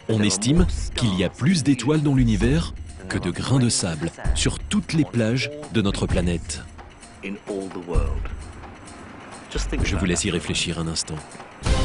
On estime qu'il y a plus d'étoiles dans l'univers que de grains de sable sur toutes les plages de notre planète. Je vous laisse y réfléchir un instant.